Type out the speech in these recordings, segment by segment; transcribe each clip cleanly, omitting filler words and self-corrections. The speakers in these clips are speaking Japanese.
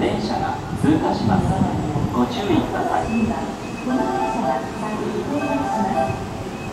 電車が通過します。ご注意ください。 この電車が先に到着します。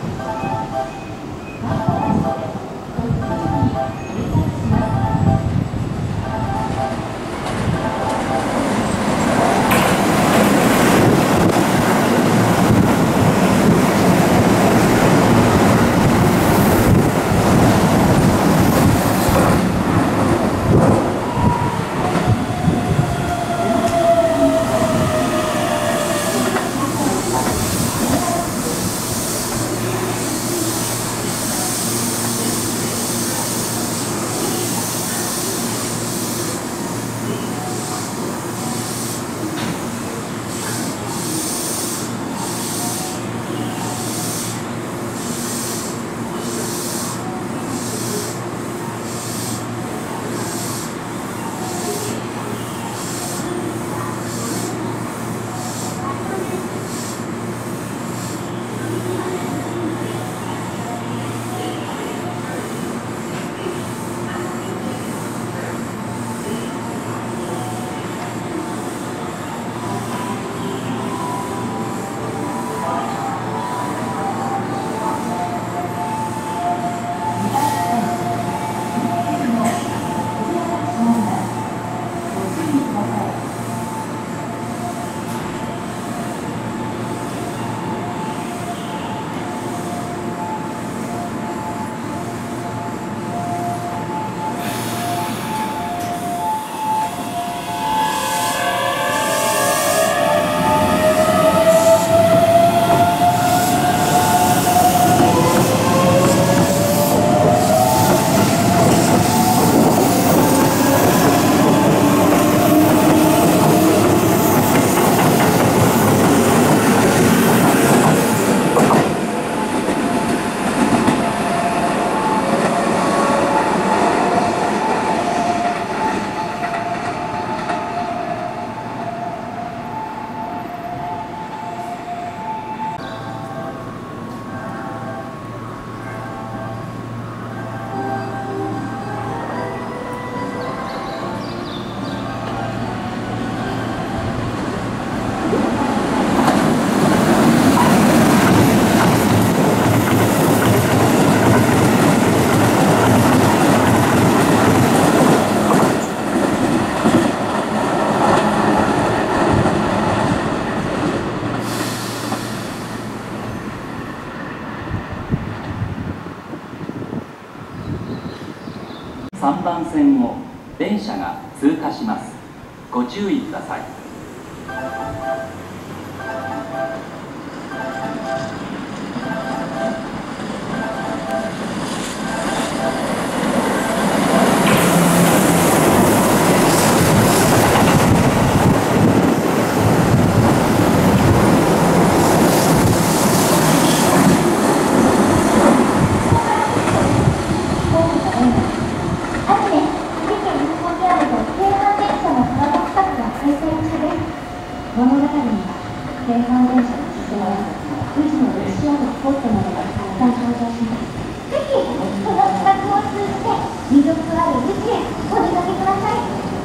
3番線を電車が通過します。ご注意ください。 物語には京阪電車の実装や富士の歴史あるスポットなどがたくさん登場します。ぜひこの企画を通じて魅力ある富士へお出かけください。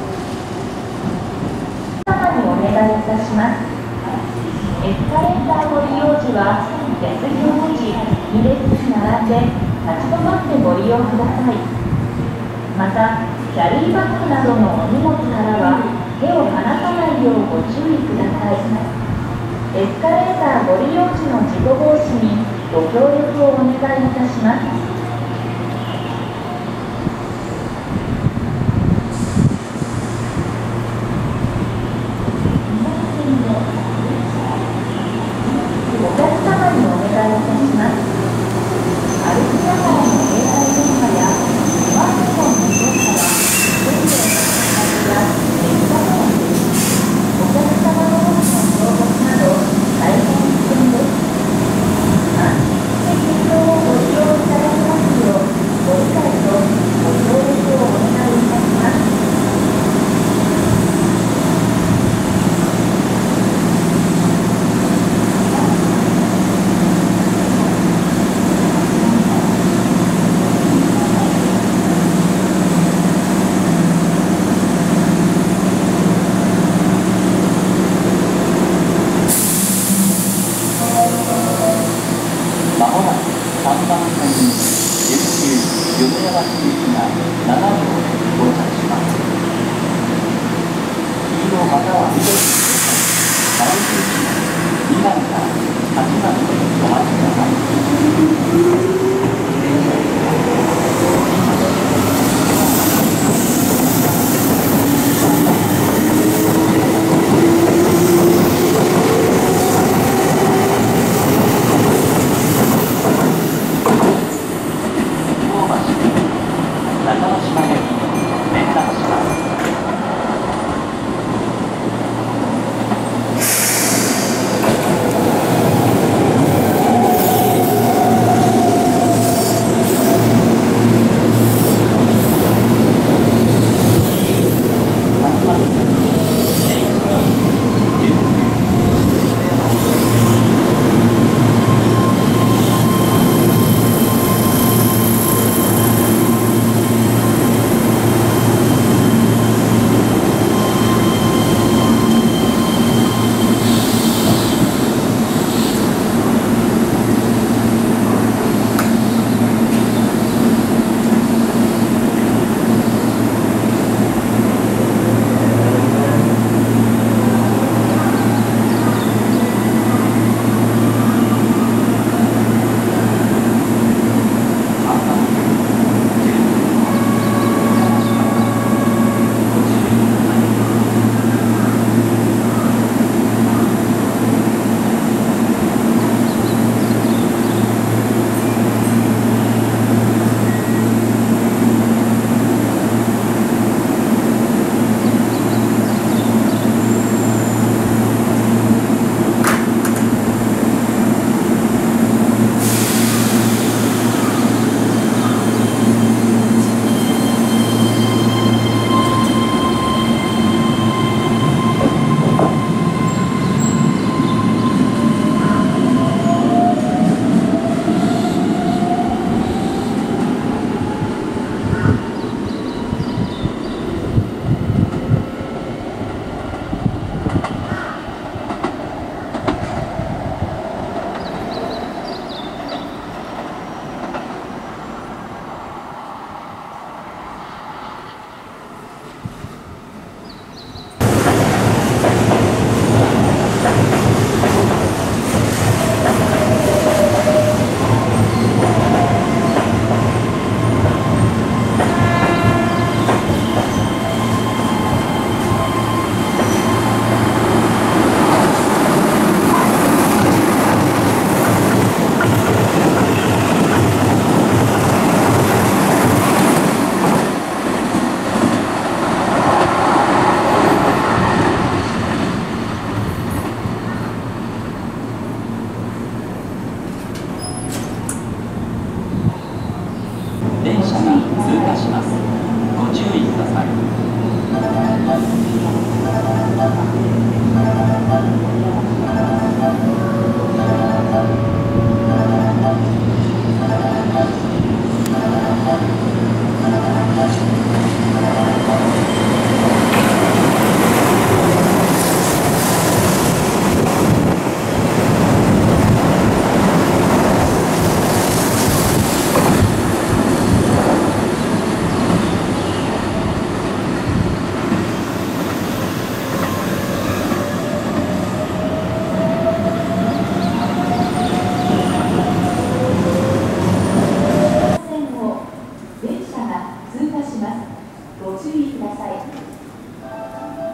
様にお願いいたします。エスカレーターご利用時は手すりを持ち2列並んで立ち止まってご利用ください。またキャリーバッグなどのお荷物からは手を離さないようご注意ください。エスカレーターご利用時の事故防止にご協力をお願いいたします。お客様にお願いいたします。歩きながらの携帯電話やスマートフォンの操作はトイレの使いや電車のお客様の方の情報など大変危険です。安全な鉄道をご利用いただきます。 または緑に南通2番から8番でお待ちください。電車が通過します。ご注意ください。 電車が通過します。ご注意ください。